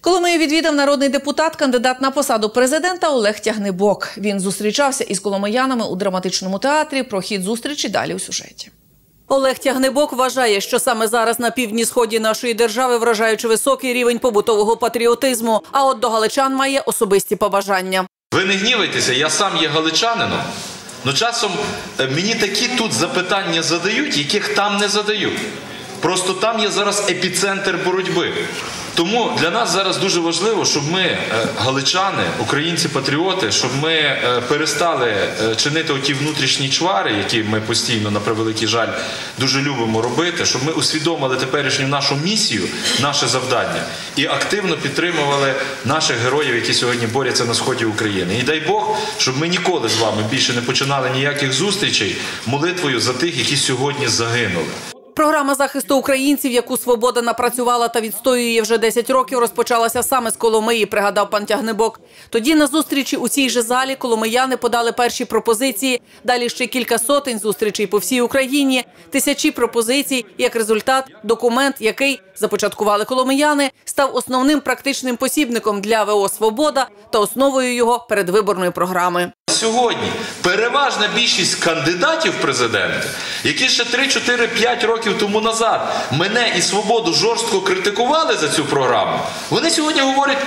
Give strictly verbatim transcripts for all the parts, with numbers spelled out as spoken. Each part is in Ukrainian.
Коломию відвідав народний депутат, кандидат на посаду президента Олег Тягнибок. Він зустрічався із коломиянами у драматичному театрі. Про хід зустрічі далі у сюжеті. Олег Тягнибок вважає, що саме зараз на півдні-сході нашої держави вражаючи високий рівень побутового патріотизму, а от до галичан має особисті побажання. Ви не гнівайтеся, я сам є галичанином, але часом мені такі тут запитання задають, яких там не задають. Просто там є зараз епіцентр боротьби. Тому для нас зараз дуже важливо, щоб ми, галичани, українці-патріоти, щоб ми перестали чинити оті внутрішні чвари, які ми постійно, на превеликий жаль, дуже любимо робити, щоб ми усвідомили теперішню нашу місію, наше завдання і активно підтримували наших героїв, які сьогодні борються на сході України. І дай Бог, щоб ми ніколи з вами більше не починали ніяких зустрічей молитвою за тих, які сьогодні загинули. Програма захисту українців, яку «Свобода» напрацювала та відстоює вже десять років, розпочалася саме з Коломиї, пригадав пан Тягнибок. Тоді на зустрічі у цій же залі коломияни подали перші пропозиції, далі ще кілька сотень зустрічей по всій Україні, тисячі пропозицій, як результат – документ, який, започаткували коломияни, став основним практичним посібником для ВО «Свобода» та основою його передвиборної програми. Сьогодні переважна більшість кандидатів в президенти, які ще три, чотири, п'ять років тому назад мене і «Свободу» жорстко критикували за цю програму, вони сьогодні говорять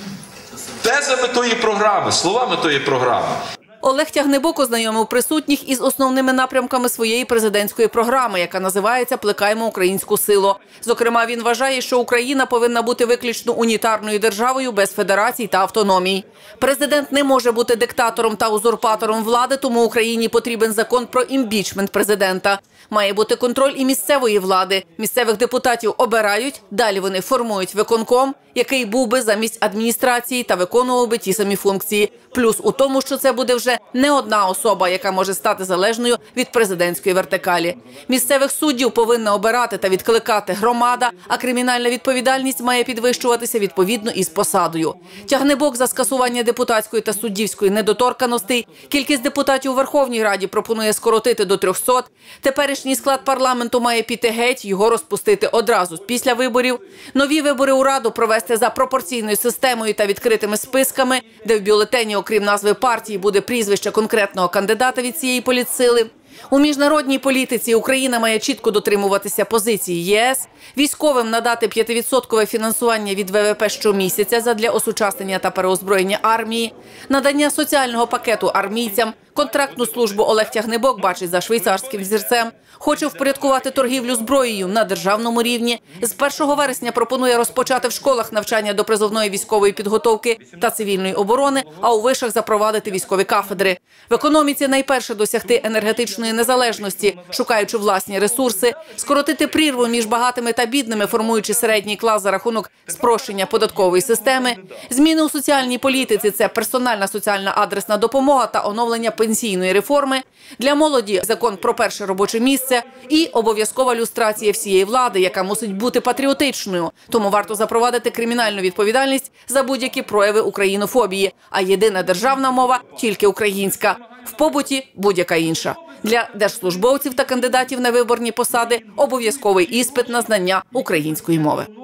тезами тої програми, словами тої програми. Олег Тягнибок ознайомив присутніх із основними напрямками своєї президентської програми, яка називається «Плекаємо українську силу». Зокрема, він вважає, що Україна повинна бути виключно унітарною державою без федерацій та автономій. Президент не може бути диктатором та узурпатором влади, тому Україні потрібен закон про імпічмент президента. Має бути контроль і місцевої влади. Місцевих депутатів обирають, далі вони формують виконком, який був би замість адміністрації та виконував би ті самі функції. Плюс у тому, що це буде вже не одна особа, яка може стати залежною від президентської вертикалі. Місцевих суддів повинна обирати та відкликати громада, а кримінальна відповідальність має підвищуватися відповідно із посадою. Тягнибок за скасування депутатської та суддівської недоторканностей. Кількість депутатів у Верховній Раді пропонує скоротити до трьохсот. Теперішній склад парламенту має піти геть, його розпустити одразу після виборів. Нові вибори у Раду провести за пропорційною системою та відкритими списками, де в бюлетені, окрім назви партії, буде прізвище конкретного кандидата від цієї політсили. У міжнародній політиці Україна має чітко дотримуватися позиції ЄС, військовим надати п'ятивідсоткове фінансування від ВВП щомісяця задля осучаснення та переозброєння армії, надання соціального пакету армійцям. Контрактну службу Олег Тягнибок бачить за швейцарським взірцем. Хоче впорядкувати торгівлю зброєю на державному рівні. З першого вересня пропонує розпочати в школах навчання до призовної військової підготовки та цивільної оборони, а у вишах запровадити військові кафедри. В економіці найперше досягти енергетичної незалежності, шукаючи власні ресурси, скоротити прірву між багатими та бідними, формуючи середній клас за рахунок спрощення податкової системи. Зміни у соціальній політиці – це персональна соціальна адресна допомога та оновлення пенсійної реформи, для молоді закон про перше робоче місце і обов'язкова люстрація всієї влади, яка мусить бути патріотичною. Тому варто запровадити кримінальну відповідальність за будь-які прояви українофобії, а єдина державна мова – тільки українська, в побуті – будь-яка інша. Для держслужбовців та кандидатів на виборні посади – обов'язковий іспит на знання української мови.